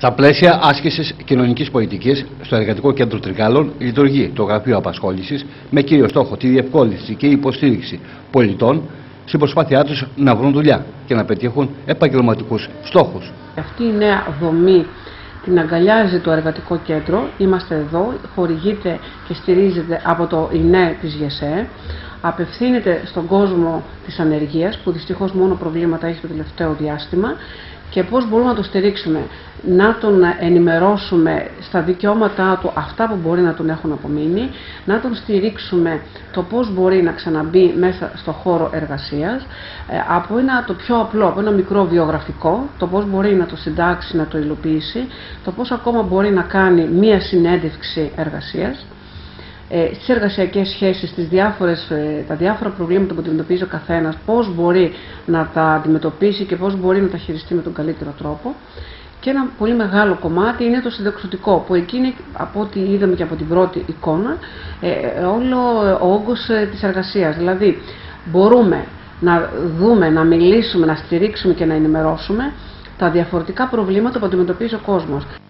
Στα πλαίσια άσκησης κοινωνικής πολιτικής, στο Εργατικό Κέντρο Τρικάλων λειτουργεί το Γραφείο Απασχόλησης με κύριο στόχο τη διευκόλυνση και υποστήριξη πολιτών στην προσπάθειά τους να βρουν δουλειά και να πετύχουν επαγγελματικούς στόχους. Αυτή η νέα δομή την αγκαλιάζει το Εργατικό Κέντρο. Είμαστε εδώ, χορηγείται και στηρίζεται από το ΙΝΕ της ΓΕΣΕ. Απευθύνεται στον κόσμο της ανεργίας, που δυστυχώς μόνο προβλήματα έχει το τελευταίο διάστημα, και πώς μπορούμε να το στηρίξουμε, να τον ενημερώσουμε στα δικαιώματά του, αυτά που μπορεί να τον έχουν απομείνει, να τον στηρίξουμε το πώς μπορεί να ξαναμπεί μέσα στο χώρο εργασίας, από το πιο απλό, από ένα μικρό βιογραφικό, το πώς μπορεί να το συντάξει, να το υλοποιήσει, το πώς ακόμα μπορεί να κάνει μία συνέντευξη εργασίας, στις εργασιακές σχέσεις, τα διάφορα προβλήματα που αντιμετωπίζει ο καθένας, πώς μπορεί να τα αντιμετωπίσει και πώς μπορεί να τα χειριστεί με τον καλύτερο τρόπο. Και ένα πολύ μεγάλο κομμάτι είναι το συνταξιωτικό, που εκείνη, από ό,τι είδαμε και από την πρώτη εικόνα, όλο ο όγκος της εργασίας. Δηλαδή, μπορούμε να δούμε, να μιλήσουμε, να στηρίξουμε και να ενημερώσουμε τα διαφορετικά προβλήματα που αντιμετωπίζει ο κόσμος.